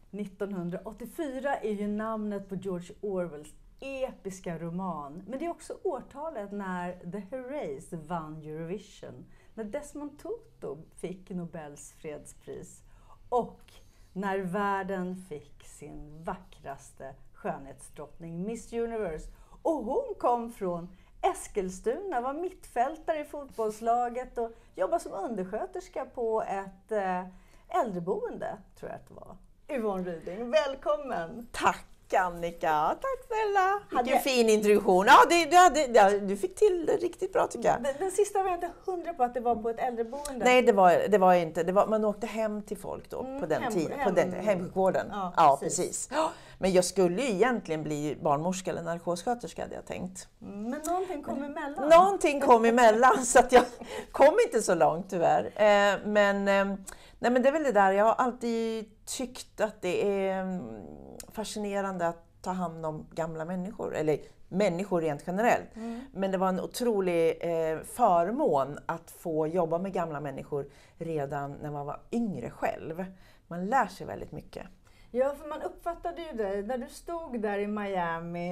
1984 är ju namnet på George Orwells episka roman. Men det är också årtalet när The Herreys vann Eurovision. När Desmond Tutu fick Nobels fredspris. Och när världen fick sin vackraste skönhetsdrottning, Miss Universe. Och hon kom från Eskilstuna, var mittfältare i fotbollslaget och jobbade som undersköterska på ett äldreboende, tror jag att det var. Yvonne Ryding, välkommen! Tack Annika, tack snälla! Vilken fin introduktion. Ja, du fick till det riktigt bra tycker jag. Den sista var jag inte 100 på att det var på ett äldreboende. Nej, det var inte. Man åkte hem till folk då på den tiden. Hemsjukvården. Ja, precis. Men jag skulle ju egentligen bli barnmorska eller narkossköterska hade jag tänkt. Men någonting kom emellan. Någonting kom emellan så att jag kom inte så långt tyvärr. Men det är väl det där, jag har alltid tyckt att det är fascinerande att ta hand om gamla människor, eller människor rent generellt. Men det var en otrolig förmån att få jobba med gamla människor redan när man var yngre själv. Man lär sig väldigt mycket. Ja, för man uppfattade ju det när du stod där i Miami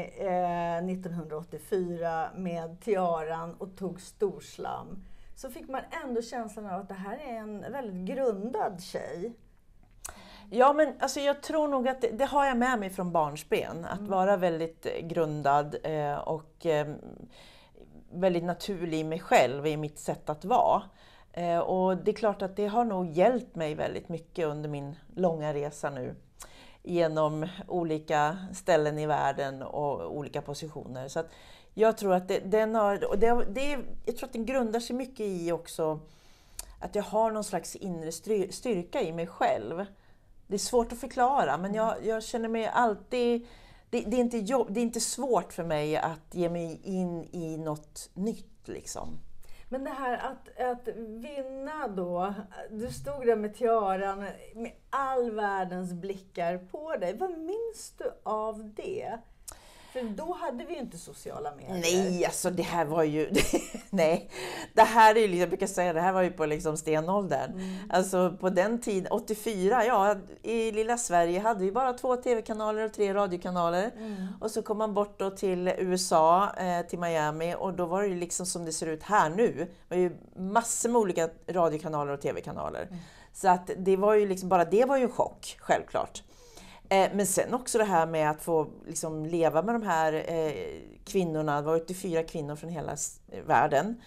1984 med tiaran och tog storslam. Så fick man ändå känslan av att det här är en väldigt grundad tjej. Ja, men alltså jag tror nog att det har jag med mig från barnsben. Att vara väldigt grundad och väldigt naturlig i mig själv, i mitt sätt att vara. Och det är klart att det har nog hjälpt mig väldigt mycket under min långa resa nu. Genom olika ställen i världen och olika positioner. Så att jag tror att jag tror att den grundar sig mycket i också att jag har någon slags inre styrka i mig själv. Det är svårt att förklara, men jag känner mig alltid... Det är inte svårt för mig att ge mig in i något nytt liksom. Men det här att vinna då, du stod där med tiaran med all världens blickar på dig. Vad minns du av det? För då hade vi ju inte sociala medier. Nej, alltså det här var ju... nej, det här är ju, jag brukar säga, det här var ju på liksom stenåldern. Alltså på den tiden, 84, ja, i lilla Sverige hade vi bara 2 tv-kanaler och 3 radiokanaler. Och så kom man bort då till USA, till Miami, och då var det ju liksom som det ser ut här nu. Det var ju massor med olika radiokanaler och tv-kanaler. Så att det var ju liksom, bara det var ju en chock, självklart. Men sen också det här med att få liksom leva med de här kvinnorna, det var 84 kvinnor från hela världen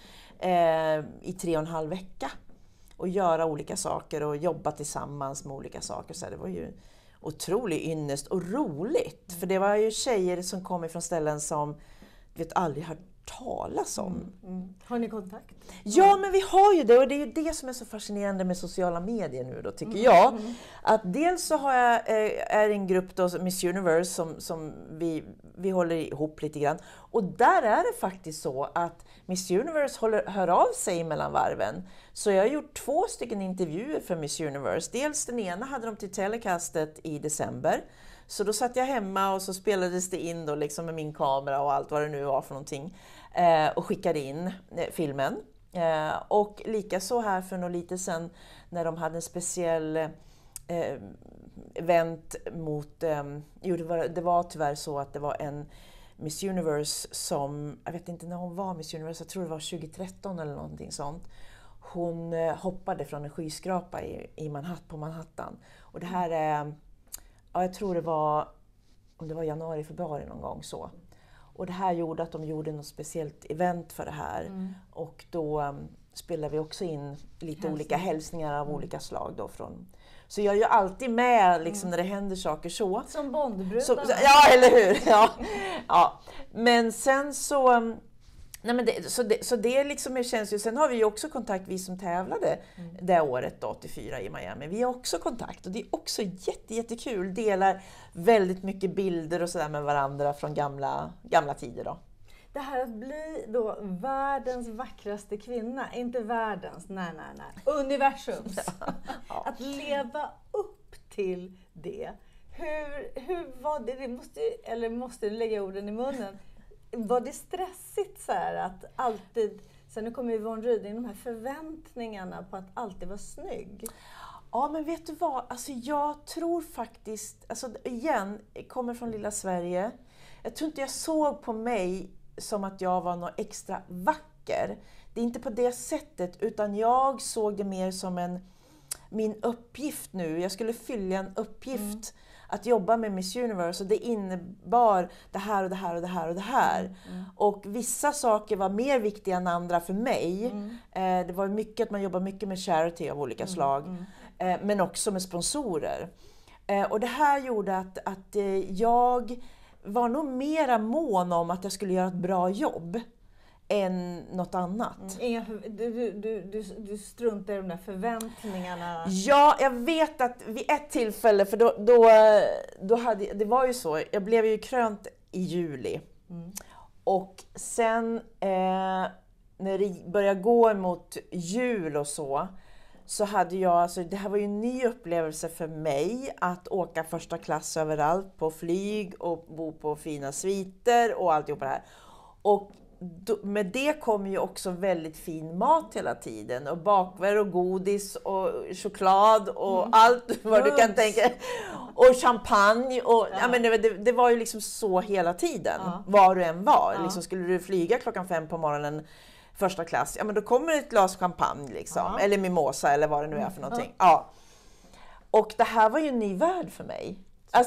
i 3,5 vecka. Och göra olika saker och jobba tillsammans med olika saker. Så det var ju otroligt ynnest och roligt. För det var ju tjejer som kom ifrån ställen som vi aldrig hört talas om. Har ni kontakt? Ja, men vi har ju det, och det är ju det som är så fascinerande med sociala medier nu då, tycker jag. Att dels så har jag är en grupp då, Miss Universe, som vi håller ihop lite grann. Och där är det faktiskt så att Miss Universe hör av sig mellan varven. Så jag har gjort 2 stycken intervjuer för Miss Universe. Dels den ena hade de till telecastet i december. Så då satt jag hemma och så spelades det in då liksom med min kamera och allt vad det nu var för någonting. Och skickade in filmen. Och lika så här för något lite sedan när de hade en speciell event mot... det var tyvärr så att det var en Miss Universe som... Jag vet inte när hon var Miss Universe, jag tror det var 2013 eller någonting sånt. Hon hoppade från en skyskrapa på Manhattan. Och det här är... Ja, jag tror det var... Om det var januari, februari någon gång så. Och det här gjorde att de gjorde något speciellt event för det här. Och då spelade vi också in lite olika hälsningar av olika slag då från... Så jag är ju alltid med liksom, när det händer saker så. Som Bondbrudarna. Ja, eller hur? Ja. Men sen så... Nej, men det liksom känns ju... Sen har vi ju också kontakt, vi som tävlade det året då, 84 i Miami. Vi har också kontakt och det är också jättekul. Delar väldigt mycket bilder och sådär med varandra från gamla tider då. Det här att bli då världens vackraste kvinna, inte världens, nej. Universums. Ja. Att leva upp till det. Hur var det? Måste du lägga orden i munnen? Var det stressigt så här att alltid, sen nu kommer Yvonne Ryding, de här förväntningarna på att alltid vara snygg? Ja, men vet du vad? Alltså jag tror faktiskt, alltså igen, jag kommer från lilla Sverige. Jag tror inte jag såg på mig som att jag var något extra vacker. Det är inte på det sättet, utan jag såg det mer som min uppgift nu. Jag skulle fylla en uppgift att jobba med Miss Universe, och det innebar det här och det här och det här och det här. Och vissa saker var mer viktiga än andra för mig. Det var mycket att man jobbar mycket med charity av olika slag. Men också med sponsorer. Och det här gjorde att jag var nog mera mån om att jag skulle göra ett bra jobb än något annat. Du struntar i de där förväntningarna. Ja, jag vet att vid ett tillfälle, för då hade, det var ju så, jag blev ju krönt i juli. Och sen när det började gå emot jul och så hade jag, alltså det här var ju en ny upplevelse för mig att åka första klass överallt på flyg och bo på fina sviter och alltihop det här. Och med det kom ju också väldigt fin mat hela tiden, och bakverk och godis och choklad och allt vad du kan tänka, och champagne och ja, men det var ju liksom så hela tiden, var du än var. Liksom, skulle du flyga 5:00 på morgonen första klass, ja men då kommer ett glas champagne liksom, eller mimosa eller vad det nu är för någonting. Ja. Och det här var ju en ny värld för mig.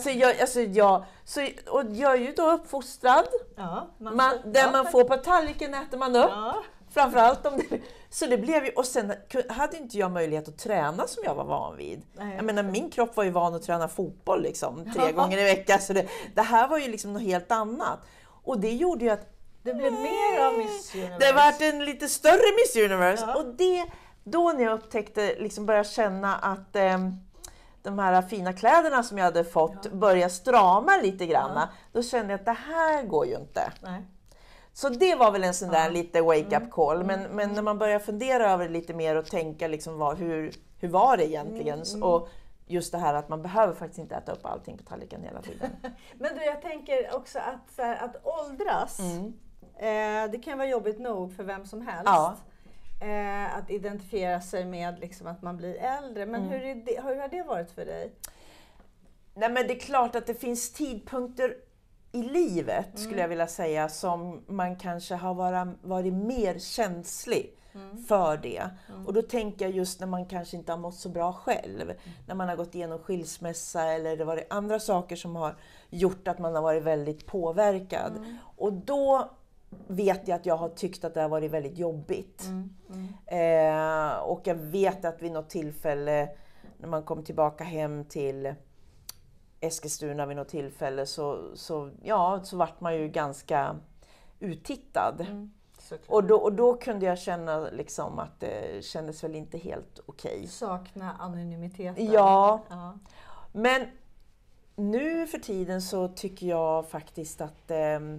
Och jag är ju då uppfostrad. Där man får på tallriken äter man upp. Framförallt om det. Så det blev ju, och sen hade inte jag möjlighet att träna som jag var van vid. Jag menar, min kropp var ju van att träna fotboll liksom 3 gånger i veckan. Så det här var ju liksom något helt annat. Och det gjorde ju att det blev mer av Miss Universe. Det var en lite större Miss Universe. Och då när jag upptäckte, liksom började känna att de här fina kläderna som jag hade fått började strama lite grann. Då kände jag att det här går ju inte. Nej. Så det var väl en sån där lite wake-up call. Men när man börjar fundera över det lite mer och tänka liksom hur var det egentligen? Och just det här att man behöver faktiskt inte äta upp allting på tallriken hela tiden. Men du, jag tänker också att åldras, det kan vara jobbigt nog för vem som helst. Att identifiera sig med liksom att man blir äldre. Men hur har det varit för dig? Nej, men det är klart att det finns tidpunkter i livet, skulle jag vilja säga, som man kanske har varit mer känslig för det. Och då tänker jag just när man kanske inte har mått så bra själv. När man har gått igenom skilsmässa, eller det varit andra saker som har gjort att man har varit väldigt påverkad. Och då vet jag att jag har tyckt att det har varit väldigt jobbigt. Och jag vet att vid något tillfälle när man kom tillbaka hem till Eskilstuna vid något tillfälle så vart man ju ganska uttittad. Och då kunde jag känna liksom att det kändes väl inte helt okej. Sakna anonymiteten. Ja. Men nu för tiden så tycker jag faktiskt att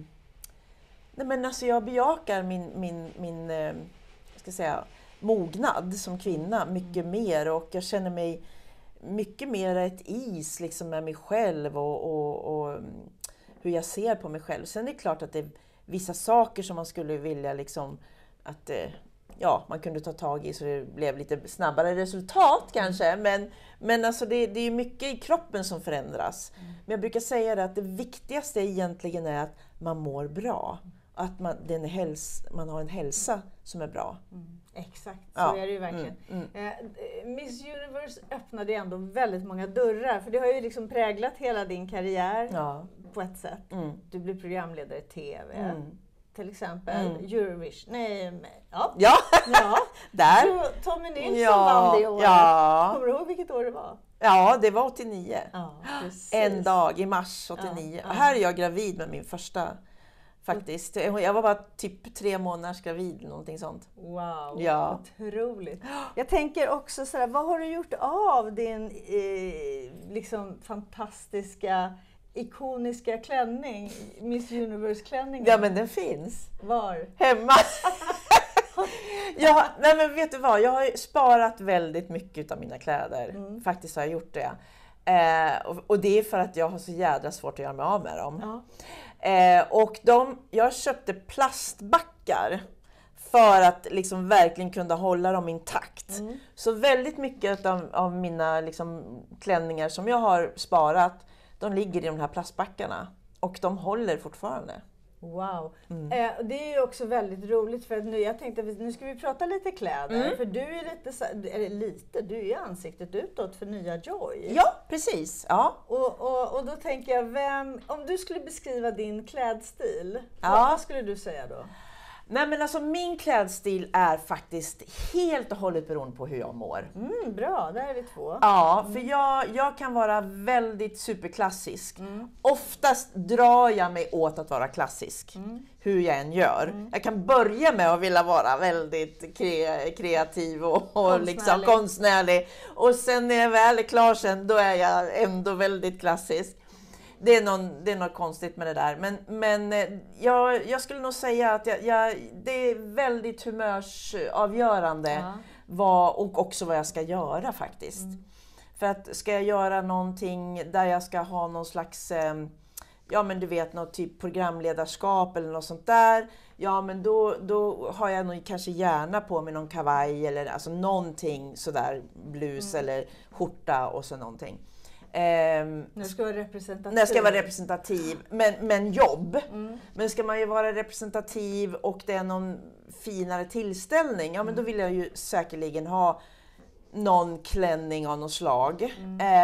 jag bejakar min ska säga, mognad som kvinna mycket mer, och jag känner mig mycket mer ett is liksom med mig själv och hur jag ser på mig själv. Sen är det klart att det är vissa saker som man skulle vilja liksom att man kunde ta tag i så det blev lite snabbare resultat kanske. Men alltså det är mycket i kroppen som förändras. Men jag brukar säga det att det viktigaste egentligen är att man mår bra. Att man har en hälsa som är bra. Exakt, så är det ju verkligen. Miss Universe öppnade ändå väldigt många dörrar. För det har ju liksom präglat hela din karriär på ett sätt. Du blev programledare i TV. Till exempel Eurovision. Där. Tommy Nilsson vann det året. Kommer du ihåg vilket år det var? Ja, det var 89. En dag i mars 89. Här är jag gravid med min första. Faktiskt. Jag var bara typ 3 månaders gravid, någonting sånt. Wow, otroligt. Jag tänker också sådär, vad har du gjort av din liksom fantastiska, ikoniska klänning, Miss Universe-klänningen? Ja, men den finns. Var? Hemma. Men vet du vad? Jag har sparat väldigt mycket av mina kläder. Faktiskt har jag gjort det. Och det är för att jag har så jädra svårt att göra mig av med dem. Och jag köpte plastbackar för att liksom verkligen kunna hålla dem intakt. Så väldigt mycket av mina liksom klänningar som jag har sparat, de ligger i de här plastbackarna och de håller fortfarande. Wow. Det är ju också väldigt roligt för att jag tänkte att nu ska vi prata lite kläder. För du är du är ju ansiktet utåt för nya Joy. Ja, precis. Ja. Och då tänker jag, om du skulle beskriva din klädstil, vad skulle du säga då? Nej, men alltså min klädstil är faktiskt helt och hållet beroende på hur jag mår. Bra, där är vi två. Ja, för jag kan vara väldigt superklassisk. Oftast drar jag mig åt att vara klassisk, hur jag än gör. Jag kan börja med att vilja vara väldigt kreativ och liksom konstnärlig. Och sen när jag väl är klar sen, då är jag ändå väldigt klassisk. Det är något konstigt med det där. Men jag skulle nog säga att det är väldigt humörsavgörande och också vad jag ska göra faktiskt. För att ska jag göra någonting där jag ska ha någon slags, men du vet, något typ programledarskap eller något sånt där. Ja, men då har jag nog kanske gärna på mig någon kavaj eller alltså någonting sådär, blus eller skjorta och så någonting. Nu ska vara representativ. När jag ska vara representativ, men jobb. Men ska man ju vara representativ och det är någon finare tillställning, ja men då vill jag ju säkerligen ha någon klänning av något slag.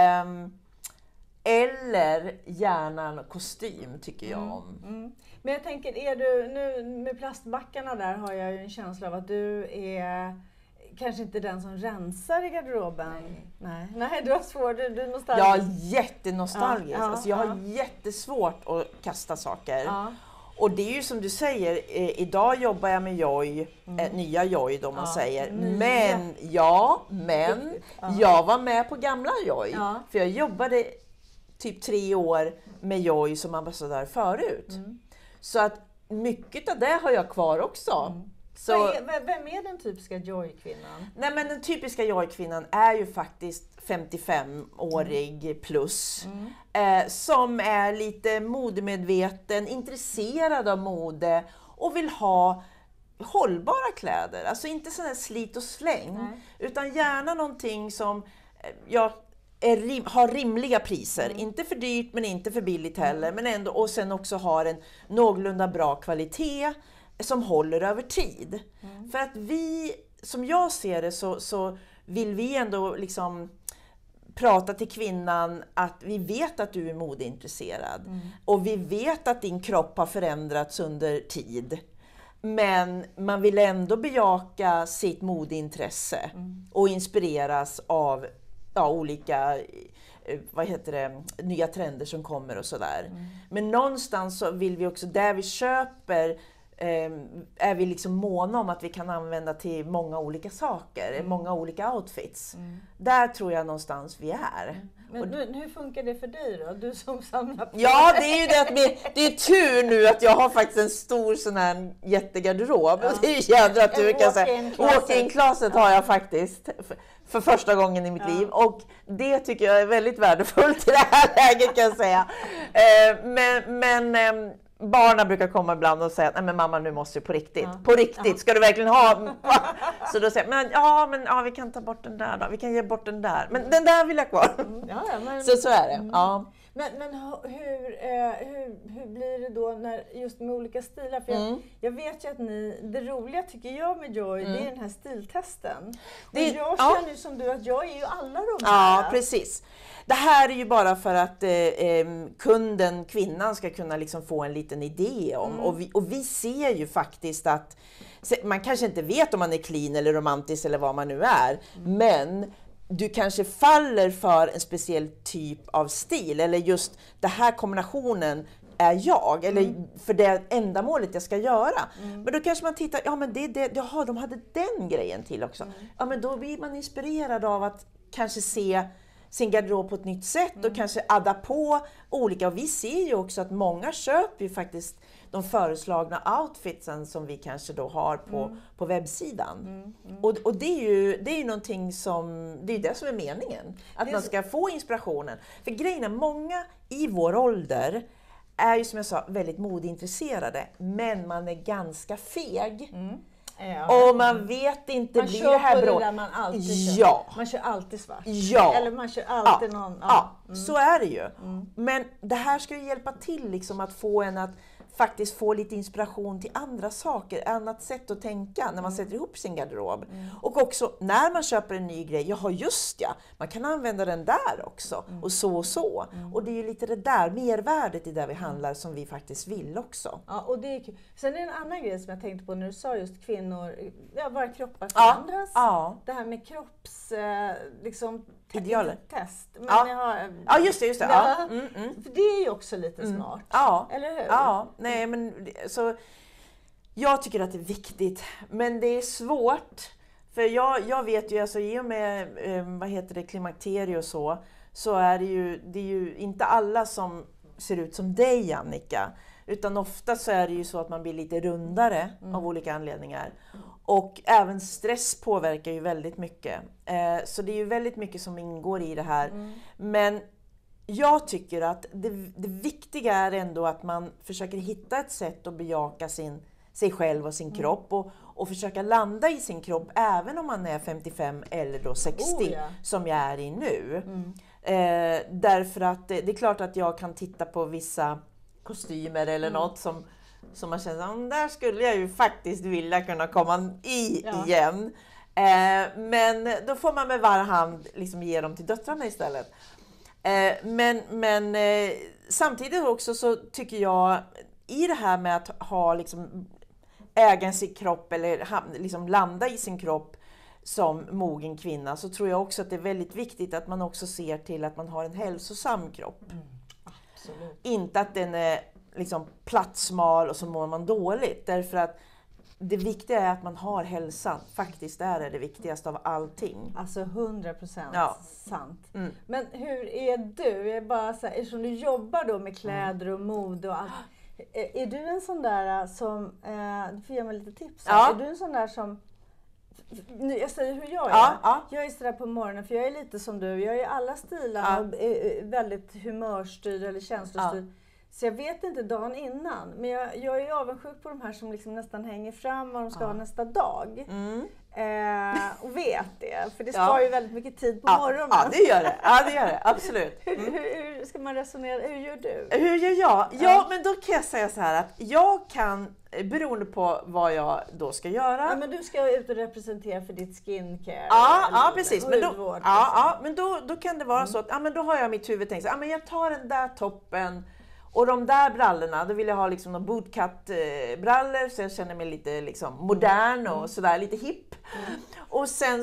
Eller gärna en kostym tycker jag om. Men jag tänker, är du nu med plastbackarna där, har jag ju en känsla av att du är kanske inte den som rensar i garderoben. Nej, du har svårt, du är nostalgisk. Jag är jättenostalgisk. Alltså jag har jättesvårt att kasta saker. Och det är ju som du säger, idag jobbar jag med Joy, nya Joy då man säger. Men jag var med på gamla Joy. För jag jobbade typ 3 år med Joy som ambassadör förut. Så att mycket av det har jag kvar också. Så, vem är den typiska Joy-kvinnan? Nej, men den typiska Joy-kvinnan är ju faktiskt 55-årig plus. Som är lite modemedveten, intresserad av mode och vill ha hållbara kläder. Alltså inte sån här slit och släng. Utan gärna någonting som har rimliga priser. Inte för dyrt men inte för billigt heller. Men ändå, och sen också har en någorlunda bra kvalitet som håller över tid. För att som jag ser det så vill vi ändå liksom prata till kvinnan att vi vet att du är modeintresserad. Och vi vet att din kropp har förändrats under tid. Men man vill ändå bejaka sitt modeintresse och inspireras av olika nya trender som kommer och sådär. Men någonstans så vill vi också, där vi köper, är vi liksom måna om att vi kan använda till många olika saker, många olika outfits. Där tror jag någonstans vi är. Men hur funkar det för dig då? Du som samlar på. Ja, det är ju det att det är tur nu att jag har faktiskt en stor sån här jättegarderob. Det är ju jädra tur kan jag säga. Walk-in closet har jag faktiskt för första gången i mitt liv. Och det tycker jag är väldigt värdefullt i det här läget kan jag säga. Men barnen brukar komma ibland och säga, nej men mamma nu måste du på riktigt. På riktigt, ska du verkligen ha? Så då säger jag, men vi kan ta bort den där då. Vi kan ge bort den där. Men den där vill jag kvar. Så är det. Ja. Men hur blir det då just med olika stilar? För jag vet ju att det roliga tycker jag med Joy, det är den här stiltesten. Och jag känner ju som du att jag är ju alla de här. Ja, precis. Det här är ju bara för att kunden, kvinnan, ska kunna liksom få en liten idé om. Och vi ser ju faktiskt att man kanske inte vet om man är clean eller romantisk eller vad man nu är. Men du kanske faller för en speciell typ av stil. Eller just den här kombinationen är jag. Eller för det ändamålet jag ska göra. Men då kanske man tittar, de hade den grejen till också. Ja, men då blir man inspirerad av att kanske se sin garderob på ett nytt sätt och kanske adda på olika. Och vi ser ju också att många köper ju faktiskt de föreslagna outfitsen som vi kanske då har på webbsidan. Och det är ju någonting som, det är det som är meningen. Att man ska få inspirationen. För grejen är, många i vår ålder är ju som jag sa väldigt modeintresserade, men man är ganska feg. Och man vet inte, man blir kör det här på bra? det där man alltid kör. Ja. Man kör alltid svart. Ja. Eller man kör alltid någon... Ja, så är det ju. Men det här ska ju hjälpa till liksom att få en att faktiskt få lite inspiration till andra saker, annat sätt att tänka när man sätter ihop sin garderob. Och också när man köper en ny grej, jaha just ja, man kan använda den där också och så och så. Och det är ju lite det där mervärdet i det vi handlar som vi faktiskt vill också. Ja, och det är kul. Sen är det en annan grej som jag tänkte på när du sa just kvinnor, våra kroppar förändras. Ja. Det här med kropps, liksom, idealer. Test. Men ja, just det. Just det. Ja. För det är ju också lite smart. Ja. Eller hur? Ja, nej men så jag tycker att det är viktigt, men det är svårt. För jag vet ju, alltså i och med klimakterie och så är det är ju inte alla som ser ut som dig, Annika. Utan ofta så är det ju så att man blir lite rundare av olika anledningar. Och även stress påverkar ju väldigt mycket. Så det är ju väldigt mycket som ingår i det här. Men jag tycker att det viktiga är ändå att man försöker hitta ett sätt att bejaka sig själv och sin kropp. Och försöka landa i sin kropp även om man är 55 eller då 60 som jag är i nu. Därför att det är klart att jag kan titta på vissa kostymer eller något som man känner, där skulle jag ju faktiskt vilja kunna komma i igen. Men då får man med var hand liksom ge dem till döttrarna istället. Men samtidigt också så tycker jag i det här med att ha liksom äga sin kropp eller liksom landa i sin kropp som mogen kvinna, så tror jag också att det är väldigt viktigt att man också ser till att man har en hälsosam kropp. Absolut. Inte att den är liksom plattsmal och så mår man dåligt. Därför att det viktiga är att man har hälsan. Faktiskt är det viktigaste av allting. Alltså 100% sant. Men hur är du? Jag är bara så här, eftersom du jobbar då med kläder och mode och allt. Är du en sån där som, du får ge mig lite tips här. Är du en sån där som, jag säger hur jag är. Jag är sådär på morgonen, för jag är lite som du. Jag är alla stilar och är väldigt humörstyrd eller känslostyrd. Så jag vet inte dagen innan. Men jag är avundsjuk på de här som liksom nästan hänger fram vad de ska ha nästa dag. Och vet det. För det sparar ju väldigt mycket tid på morgonen. Ja, det gör det. Ja, det gör det. Absolut. Hur ska man resonera? Hur gör du? Hur gör jag? Ja, men då kan jag säga så här att jag kan, beroende på vad jag då ska göra. Ja, men du ska ut och representera för ditt skincare. Ja, precis. Men hudvård, men då kan det vara så att men då har jag mitt huvud tänkt så men jag tar den där toppen. Och de där brallorna, då vill jag ha liksom några bootcut-brallor så jag känner mig lite liksom modern och sådär, lite hipp. Och sen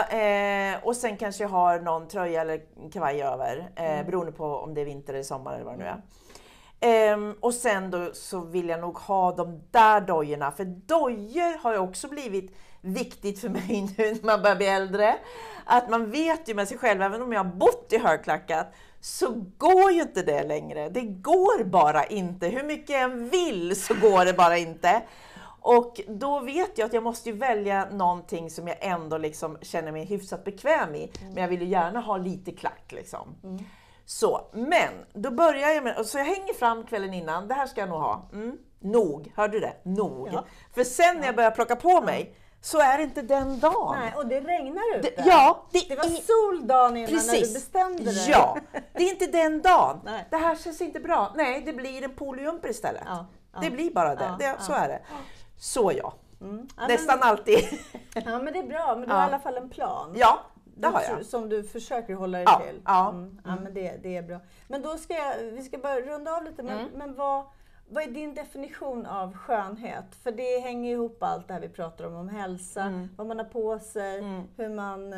och sen kanske jag har någon tröja eller kavaj över, beroende på om det är vinter eller sommar eller vad det nu är. Och sen då så vill jag nog ha de där dojorna, för dojor har ju också blivit viktigt för mig nu när man börjar bli äldre. Att man vet ju med sig själv, även om jag har bott i högklackat, så går ju inte det längre. Det går bara inte. Hur mycket jag än vill så går det bara inte. Och då vet jag att jag måste välja någonting som jag ändå liksom känner mig hyfsat bekväm i. Men jag vill ju gärna ha lite klack liksom. Så, men då börjar jag med, så jag hänger fram kvällen innan. Det här ska jag nog ha. Nog, hörde du det? Nog. Ja. För sen när jag börjar plocka på mig, så är det inte den dagen. Nej, och det regnar ute. Det var sol dagen innan när du bestämde dig. Ja, det är inte den dagen. Nej. Det här känns inte bra. Nej, det blir en polyjumper istället. Det blir bara det. Så är det. Så nästan alltid. Ja, men det är bra. Men du har i alla fall en plan. Ja, det har jag. Som du försöker hålla dig till. Ja, men det är bra. Men då vi ska bara runda av lite. Men vad är din definition av skönhet? För det hänger ihop allt det här vi pratar om hälsa, vad man har på sig, hur man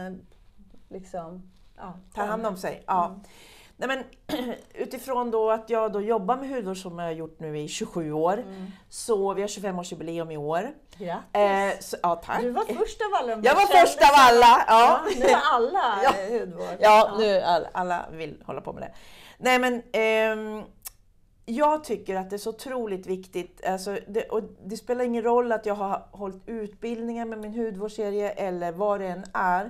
liksom tar hand om sig. Nej, men utifrån då att jag då jobbar med hudvård som jag har gjort nu i 27 år. Så vi har 25-årsjubileum i år. Grattis! Tack. Du var först av alla. Jag var först av alla. Nu är alla hudvård. Nu alla vill hålla på med det. Nej, men jag tycker att det är så otroligt viktigt. Alltså, det spelar ingen roll att jag har hållit utbildningar med min hudvårdsserie eller vad det än är.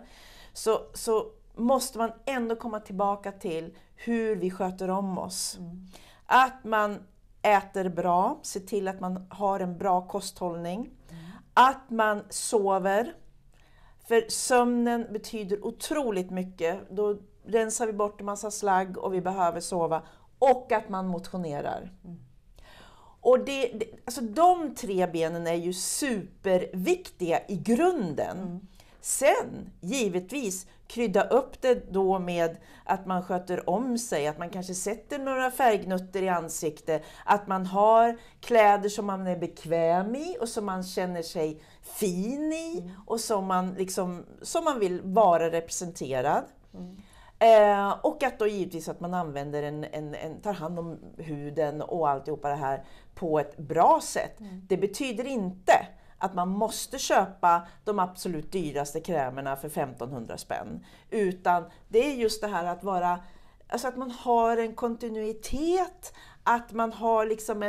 Så måste man ändå komma tillbaka till hur vi sköter om oss. Att man äter bra, ser till att man har en bra kosthållning. att man sover. För sömnen betyder otroligt mycket. Då rensar vi bort en massa slagg och vi behöver sova. Och att man motionerar. Och alltså de 3 benen är ju superviktiga i grunden. Sen, givetvis, krydda upp det då med att man sköter om sig, att man kanske sätter några färgnutter i ansiktet, att man har kläder som man är bekväm i och som man känner sig fin i och som man vill vara representerad. Och att då givetvis att man använder tar hand om huden och alltihopa det här på ett bra sätt. Det betyder inte att man måste köpa de absolut dyraste krämerna för 1500 spänn. Utan det är just det här att att man har en kontinuitet, att man har liksom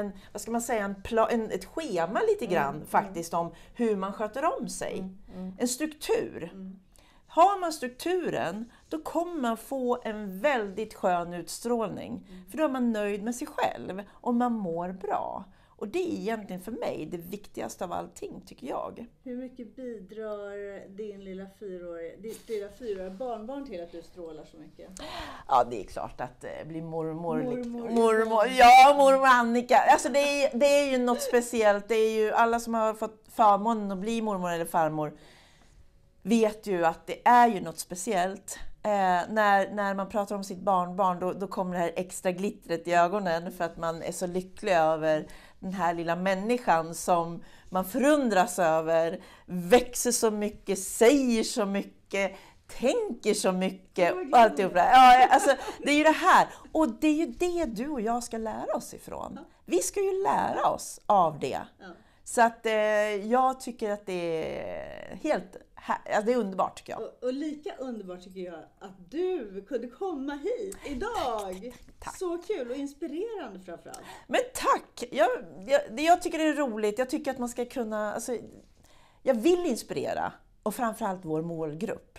ett schema lite grann faktiskt om hur man sköter om sig. En struktur. Har man strukturen, då kommer man få en väldigt skön utstrålning. För då är man nöjd med sig själv och man mår bra. Och det är egentligen för mig det viktigaste av allting, tycker jag. Hur mycket bidrar din lilla 4-åriga barnbarn till att du strålar så mycket? Ja, det är klart att det blir mormor. Ja, mormor Annika. Alltså det är ju något speciellt. Det är ju alla som har fått förmånen att bli mormor eller farmor vet ju att det är ju något speciellt. När man pratar om sitt barnbarn då kommer det här extra glittret i ögonen för att man är så lycklig över den här lilla människan som man förundras över, växer så mycket, säger så mycket, tänker så mycket och alltihop. Ja, alltså, det är ju det här. Och det är ju det du och jag ska lära oss ifrån. Vi ska ju lära oss av det. Så att jag tycker att det är det är underbart, tycker jag. Och lika underbart tycker jag att du kunde komma hit idag. Tack. Så kul och inspirerande framförallt. Men tack! Jag tycker det är roligt. Jag tycker att man ska kunna... Alltså, jag vill inspirera. Och framförallt vår målgrupp.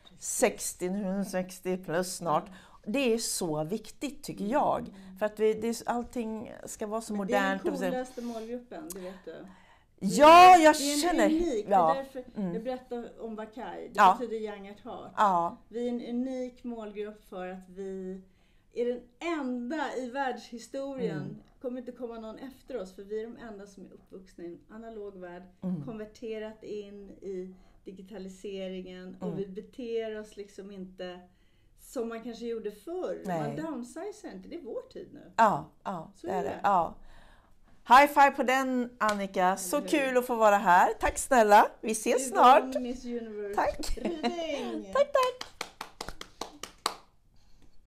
60 plus snart. Det är så viktigt, tycker jag. För att allting ska vara så modernt. Det är den coolaste målgruppen, det vet du. Ja, jag det är känner... unik. Ja. Det är därför jag berättar om Wakai. Det betyder young at heart. Ja. Vi är en unik målgrupp för att vi är den enda i världshistorien. Kommer inte komma någon efter oss, för vi är de enda som är uppvuxna i en analog värld. Konverterat in i digitaliseringen. Och vi beter oss liksom inte som man kanske gjorde förr. Nej. Man downsizar inte. Det är vår tid nu. Ja, så det är det. Ja. High five på den, Annika. Så kul att få vara här. Tack snälla. Vi ses snart. Miss Universe. Tack. Ryding. Tack.